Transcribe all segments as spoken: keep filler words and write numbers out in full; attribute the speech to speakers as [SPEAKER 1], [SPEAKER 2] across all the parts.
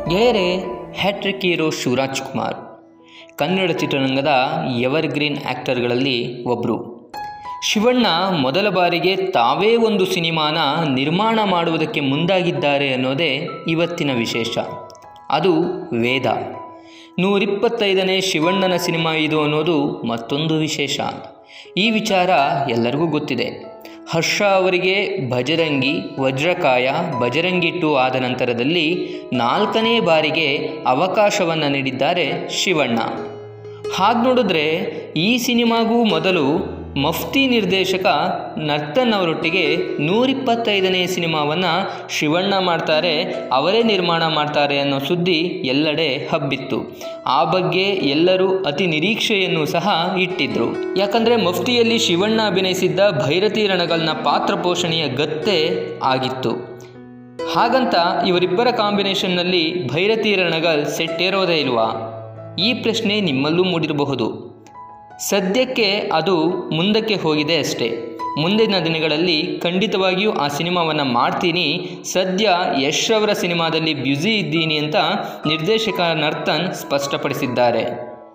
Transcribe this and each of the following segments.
[SPEAKER 1] ಗೆಳೆಯರೆ, hat trick hero Shivaraj Kumar Kannada ಚಿತ್ರರಂಗದ evergreen ಆ್ಯಕ್ಟರ್ಗಳಲ್ಲಿ ಒಬ್ಬರು. ಶಿವಣ್ಣ ಮೊದಲ ಬಾರಿಗೆ ತಾವೇ ಒಂದು ಸಿನಿಮಾನ ನಿರ್ಮಾಣ ಮಾಡುವುದಕ್ಕೆ ಮುಂದಾಗಿದ್ದಾರೆ ಅನ್ನೋದೇ ಇವತ್ತಿನ ವಿಶೇಷ. ಅದು ವೇದ. ನೂರಿಪ್ಪತ್ತೈದನೇ ಶಿವಣ್ಣನ ಸಿನಿಮಾ ಇದು ಅನ್ನೋದು ಮತ್ತೊಂದು ವಿಶೇಷ. ಈ ವಿಚಾರ ಎಲ್ಲರಿಗೂ ಗೊತ್ತಿದೆ. ಹರ್ಷ ಅವರಿಗೆ ಭಜರಂಗಿ, ವಜ್ರಕಾಯ, ಭಜರಂಗಿ ಟು ಆದ ನಂತರದಲ್ಲಿ ನಾಲ್ಕನೇ ಬಾರಿಗೆ ಅವಕಾಶವನ್ನು ನೀಡಿದ್ದಾರೆ ಶಿವಣ್ಣ. ಹಾಗೆ ನೋಡಿದ್ರೆ ಈ ಸಿನಿಮಾಗೂ ಮೊದಲು ಮಫ್ತಿ ನಿರ್ದೇಶಕ ನರ್ತನ್ ಅವರೊಟ್ಟಿಗೆ ನೂರಿಪ್ಪತ್ತೈದನೇ ಸಿನಿಮಾವನ್ನು ಶಿವಣ್ಣ ಮಾಡ್ತಾರೆ, ಅವರೇ ನಿರ್ಮಾಣ ಮಾಡ್ತಾರೆ ಅನ್ನೋ ಸುದ್ದಿ ಎಲ್ಲೆಡೆ ಹಬ್ಬಿತ್ತು. ಆ ಬಗ್ಗೆ ಎಲ್ಲರೂ ಅತಿ ನಿರೀಕ್ಷೆಯನ್ನು ಸಹ ಇಟ್ಟಿದ್ರು. ಯಾಕಂದರೆ ಮಫ್ತಿಯಲ್ಲಿ ಶಿವಣ್ಣ ಅಭಿನಯಿಸಿದ್ದ ಭೈರತಿ ರಣಗಲ್ನ ಪಾತ್ರ ಪೋಷಣೆಯ ಗತ್ತೆ ಆಗಿತ್ತು. ಹಾಗಂತ ಇವರಿಬ್ಬರ ಕಾಂಬಿನೇಷನ್ನಲ್ಲಿ ಭೈರತಿ ರಣಗಲ್ ಸೆಟ್ ಏರೋದೇ ಇಲ್ವಾ? ಈ ಪ್ರಶ್ನೆ ನಿಮ್ಮಲ್ಲೂ ಮೂಡಿರಬಹುದು. ಸದ್ಯಕ್ಕೆ ಅದು ಮುಂದಕ್ಕೆ ಹೋಗಿದೆ ಅಷ್ಟೇ. ಮುಂದಿನ ದಿನಗಳಲ್ಲಿ ಖಂಡಿತವಾಗಿಯೂ ಆ ಸಿನಿಮಾವನ್ನು ಮಾಡ್ತೀನಿ, ಸದ್ಯ ಯಶ್ ಅವರ ಸಿನಿಮಾದಲ್ಲಿ ಬ್ಯುಸಿ ಇದ್ದೀನಿ ಅಂತ ನಿರ್ದೇಶಕ ನರ್ತನ್ ಸ್ಪಷ್ಟಪಡಿಸಿದ್ದಾರೆ.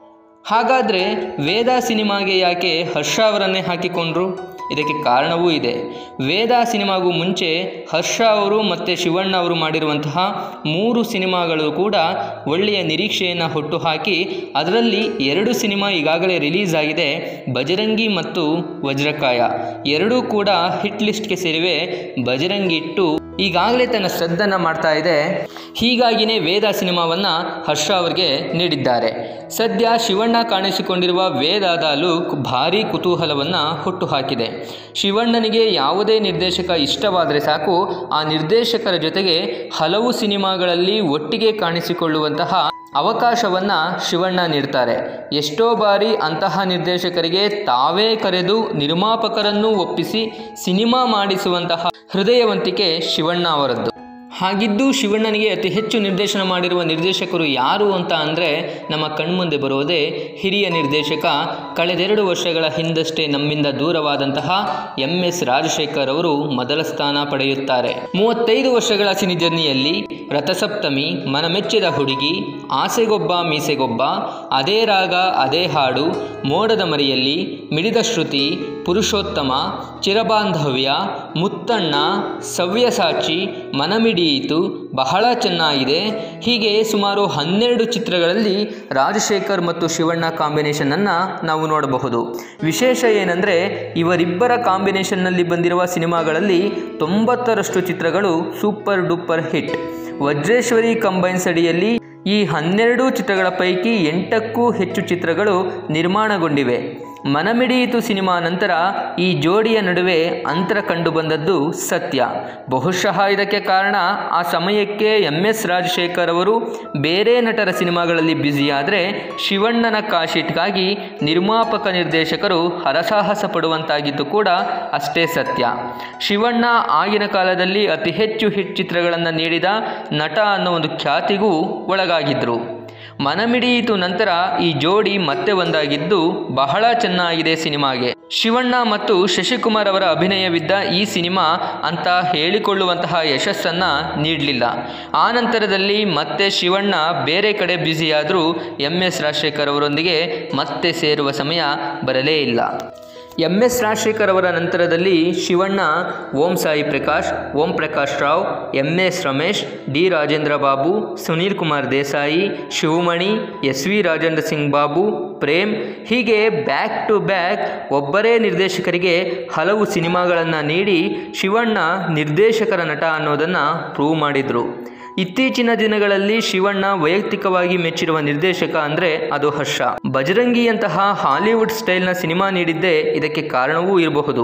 [SPEAKER 1] ಹಾಗಾದರೆ ವೇದ ಸಿನಿಮಾಗೆ ಯಾಕೆ ಹರ್ಷ ಅವರನ್ನೇ ಹಾಕಿಕೊಂಡ್ರು? ಇದಕ್ಕೆ ಕಾರಣವೂ ಇದೆ. ವೇದ ಸಿನಿಮಾಗೂ ಮುಂಚೆ ಹರ್ಷ ಅವರು ಮತ್ತು ಶಿವಣ್ಣ ಅವರು ಮಾಡಿರುವಂತಹ ಮೂರು ಸಿನಿಮಾಗಳು ಕೂಡ ಒಳ್ಳೆಯ ನಿರೀಕ್ಷೆಯನ್ನು ಹುಟ್ಟುಹಾಕಿ ಅದರಲ್ಲಿ ಎರಡು ಸಿನಿಮಾ ಈಗಾಗಲೇ ರಿಲೀಸ್ ಆಗಿದೆ, ಭಜರಂಗಿ ಮತ್ತು ವಜ್ರಕಾಯ. ಎರಡೂ ಕೂಡ ಹಿಟ್ ಲಿಸ್ಟ್ಗೆ ಸೇರಿವೆ. ಭಜರಂಗಿ ಟು ಈಗಾಗಲೇ ತನ್ನ ಶ್ರದ್ಧನ್ನು ಮಾಡ್ತಾ ಇದೆ. ಹೀಗಾಗಿಯೇ ವೇದ ಸಿನಿಮಾವನ್ನು ಹರ್ಷ ಅವರಿಗೆ ನೀಡಿದ್ದಾರೆ. ಸದ್ಯ ಶಿವಣ್ಣ ಕಾಣಿಸಿಕೊಂಡಿರುವ ವೇದದ ಲುಕ್ ಭಾರೀ ಕುತೂಹಲವನ್ನು ಹುಟ್ಟುಹಾಕಿದೆ. ಶಿವಣ್ಣನಿಗೆ ಯಾವುದೇ ನಿರ್ದೇಶಕ ಇಷ್ಟವಾದರೆ ಸಾಕು, ಆ ನಿರ್ದೇಶಕರ ಜೊತೆಗೆ ಹಲವು ಸಿನಿಮಾಗಳಲ್ಲಿ ಒಟ್ಟಿಗೆ ಕಾಣಿಸಿಕೊಳ್ಳುವಂತಹ ಅವಕಾಶವನ್ನು ಶಿವಣ್ಣ ನೀಡ್ತಾರೆ. ಎಷ್ಟೋ ಬಾರಿ ಅಂತಹ ನಿರ್ದೇಶಕರಿಗೆ ತಾವೇ ಕರೆದು ನಿರ್ಮಾಪಕರನ್ನು ಒಪ್ಪಿಸಿ ಸಿನಿಮಾ ಮಾಡಿಸುವಂತಹ ಹೃದಯವಂತಿಕೆ ಶಿವಣ್ಣ ಅವರದ್ದು. ಹಾಗಿದ್ದು ಶಿವಣ್ಣನಿಗೆ ಅತಿ ಹೆಚ್ಚು ನಿರ್ದೇಶನ ಮಾಡಿರುವ ನಿರ್ದೇಶಕರು ಯಾರು ಅಂತ ಅಂದರೆ ನಮ್ಮ ಕಣ್ಮುಂದೆ ಬರೋದೇ ಹಿರಿಯ ನಿರ್ದೇಶಕ, ಕಳೆದೆರಡು ವರ್ಷಗಳ ಹಿಂದಷ್ಟೇ ನಮ್ಮಿಂದ ದೂರವಾದಂತಹ ಎಂ ಎಸ್ ರಾಜಶೇಖರ್ ಅವರು ಮೊದಲ ಸ್ಥಾನ ಪಡೆಯುತ್ತಾರೆ. ಮೂವತ್ತೈದು ವರ್ಷಗಳ ಸಿನಿ ಜರ್ನಿಯಲ್ಲಿ ರಥಸಪ್ತಮಿ, ಮನಮೆಚ್ಚಿದ ಹುಡುಗಿ, ಆಸೆಗೊಬ್ಬ ಮೀಸೆಗೊಬ್ಬ, ಅದೇ ರಾಗ ಅದೇ ಹಾಡು, ಮೋಡದ ಮರಿಯಲ್ಲಿ, ಮಿಡಿದ ಶ್ರುತಿ, ಪುರುಷೋತ್ತಮ, ಚಿರಬಾಂಧವ್ಯ, ಮುತ್ತಣ್ಣ, ಸವ್ಯಸಾಚಿ, ಮನಮಿಡಿಯಿತು, ಬಹಳ ಚೆನ್ನಾಗಿದೆ, ಹೀಗೆ ಸುಮಾರು ಹನ್ನೆರಡು ಚಿತ್ರಗಳಲ್ಲಿ ರಾಜಶೇಖರ್ ಮತ್ತು ಶಿವಣ್ಣ ಕಾಂಬಿನೇಷನನ್ನು ನಾವು ನೋಡಬಹುದು. ವಿಶೇಷ ಏನಂದರೆ ಇವರಿಬ್ಬರ ಕಾಂಬಿನೇಷನ್ನಲ್ಲಿ ಬಂದಿರುವ ಸಿನಿಮಾಗಳಲ್ಲಿ ತೊಂಬತ್ತರಷ್ಟು ಚಿತ್ರಗಳು super duper hit. Vajreshwari combines ಅಡಿಯಲ್ಲಿ ಈ ಹನ್ನೆರಡು ಚಿತ್ರಗಳ ಪೈಕಿ ಎಂಟಕ್ಕೂ ಹೆಚ್ಚು ಚಿತ್ರಗಳು ನಿರ್ಮಾಣಗೊಂಡಿವೆ. ಮನಮಿಡಿಯಿತು ಸಿನಿಮಾ ನಂತರ ಈ ಜೋಡಿಯ ನಡುವೆ ಅಂತರ ಕಂಡು ಬಂದದ್ದು ಸತ್ಯ. ಬಹುಶಃ ಇದಕ್ಕೆ ಕಾರಣ ಆ ಸಮಯಕ್ಕೆ ಎಂ ಎಸ್ ರಾಜಶೇಖರ್ ಅವರು ಬೇರೆ ನಟರ ಸಿನಿಮಾಗಳಲ್ಲಿ ಬ್ಯುಸಿಯಾದರೆ ಶಿವಣ್ಣನ ಕಾಶೀಟ್ಗಾಗಿ ನಿರ್ಮಾಪಕ ನಿರ್ದೇಶಕರು ಹರಸಾಹಸ ಪಡುವಂತಾಗಿದ್ದು ಕೂಡ ಅಷ್ಟೇ ಸತ್ಯ. ಶಿವಣ್ಣ ಆಗಿನ ಕಾಲದಲ್ಲಿ ಅತಿ ಹೆಚ್ಚು ಹಿಟ್ ಚಿತ್ರಗಳನ್ನು ನೀಡಿದ ನಟ ಅನ್ನೋ ಒಂದು ಖ್ಯಾತಿಗೂ ಒಳಗಾಗಿದ್ದರು. ಮನಮಿಡಿಯಿತು ನಂತರ ಈ ಜೋಡಿ ಮತ್ತೆ ಒಂದಾಗಿದ್ದು ಬಹಳ ಚೆನ್ನಾಗಿದೆ ಸಿನಿಮಾಗೆ. ಶಿವಣ್ಣ ಮತ್ತು ಶಶಿಕುಮಾರ್ ಅವರ ಅಭಿನಯವಿದ್ದ ಈ ಸಿನಿಮಾ ಅಂತ ಹೇಳಿಕೊಳ್ಳುವಂತಹ ಯಶಸ್ಸನ್ನು ನೀಡಲಿಲ್ಲ. ಆ ನಂತರದಲ್ಲಿ ಮತ್ತೆ ಶಿವಣ್ಣ ಬೇರೆ ಕಡೆ ಬ್ಯುಸಿಯಾದರೂ ಎಂ ಎಸ್ ರಾಜಶೇಖರ್ ಅವರೊಂದಿಗೆ ಮತ್ತೆ ಸೇರುವ ಸಮಯ ಬರಲೇ ಇಲ್ಲ. ಎಂ ಎಸ್ ರಾಜಶೇಖರ್ ಅವರ ನಂತರದಲ್ಲಿ Shivanna Om Sai Prakash, Om Prakash Rao, M S Ramesh, D Rajendra Babu, Sunil Kumar Desai, Shivamani, S V Rajendra Singh Babu, Prem, ಹೀಗೆ ಬ್ಯಾಕ್ ಟು ಬ್ಯಾಕ್ ಒಬ್ಬರೇ ನಿರ್ದೇಶಕರಿಗೆ ಹಲವು ಸಿನಿಮಾಗಳನ್ನು ನೀಡಿ ಶಿವಣ್ಣ ನಿರ್ದೇಶಕರ ನಟ ಅನ್ನೋದನ್ನು ಪ್ರೂವ್ ಮಾಡಿದರು. ಇತ್ತೀಚಿನ ದಿನಗಳಲ್ಲಿ ಶಿವಣ್ಣ ವೈಯಕ್ತಿಕವಾಗಿ ಮೆಚ್ಚಿರುವ ನಿರ್ದೇಶಕ ಅಂದರೆ ಅದು ಹರ್ಷ. ಭಜರಂಗಿಯಂತಹ ಹಾಲಿವುಡ್ ಸ್ಟೈಲ್ನ ಸಿನಿಮಾ ನೀಡಿದ್ದೇ ಇದಕ್ಕೆ ಕಾರಣವೂ ಇರಬಹುದು.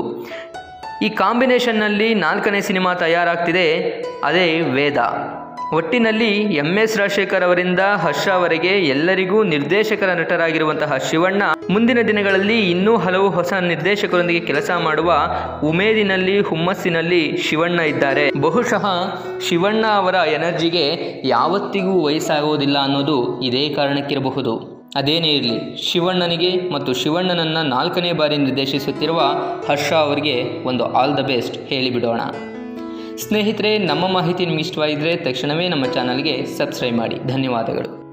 [SPEAKER 1] ಈ ಕಾಂಬಿನೇಷನ್ನಲ್ಲಿ ನಾಲ್ಕನೇ ಸಿನಿಮಾ ತಯಾರಾಗ್ತಿದೆ, ಅದೇ ವೇದ. ಒಟ್ಟಿನಲ್ಲಿ ಎಂ ಎಸ್ ರಾಜಶೇಖರ್ ಅವರಿಂದ ಹರ್ಷ ಅವರಿಗೆ ಎಲ್ಲರಿಗೂ ನಿರ್ದೇಶಕರ ನಟರಾಗಿರುವಂತಹ ಶಿವಣ್ಣ ಮುಂದಿನ ದಿನಗಳಲ್ಲಿ ಇನ್ನೂ ಹಲವು ಹೊಸ ನಿರ್ದೇಶಕರೊಂದಿಗೆ ಕೆಲಸ ಮಾಡುವ ಉಮೇದಿನಲ್ಲಿ, ಹುಮ್ಮಸ್ಸಿನಲ್ಲಿ ಶಿವಣ್ಣ ಇದ್ದಾರೆ. ಬಹುಶಃ ಶಿವಣ್ಣ ಅವರ ಎನರ್ಜಿಗೆ ಯಾವತ್ತಿಗೂ ವಯಸ್ಸಾಗುವುದಿಲ್ಲ ಅನ್ನೋದು ಇದೇ ಕಾರಣಕ್ಕಿರಬಹುದು. ಅದೇನೇ ಇರಲಿ, ಶಿವಣ್ಣನಿಗೆ ಮತ್ತು ಶಿವಣ್ಣನನ್ನು ನಾಲ್ಕನೇ ಬಾರಿ ನಿರ್ದೇಶಿಸುತ್ತಿರುವ ಹರ್ಷ ಅವರಿಗೆ ಒಂದು ಆಲ್ ದ ಬೆಸ್ಟ್ ಹೇಳಿಬಿಡೋಣ. ಸ್ನೇಹಿತರೆ, ನಮ್ಮ ಮಾಹಿತಿ ನಿಮಗೆ ಇಷ್ಟವಾಗಿದ್ದರೆ ತಕ್ಷಣವೇ ನಮ್ಮ ಚಾನಲ್ಗೆ ಸಬ್ಸ್ಕ್ರೈಬ್ ಮಾಡಿ. ಧನ್ಯವಾದಗಳು.